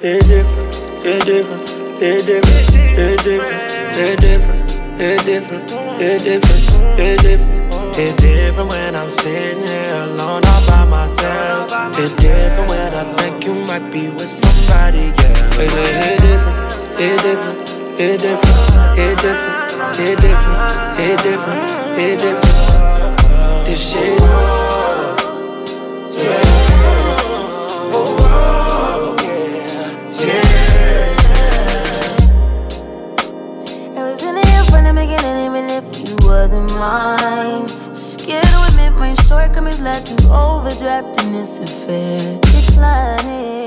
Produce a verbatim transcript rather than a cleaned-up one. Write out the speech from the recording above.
It different, it different, it different, it different, it different, it different, it different, it different. It's different when I'm sitting here alone all by myself. It's different when I think you might be with somebody else. It different, it different, it different, it different, it different, it different, it different. This shit, yeah. Wasn't mine. Scared to admit my shortcomings led to overdraft, and this affair declining.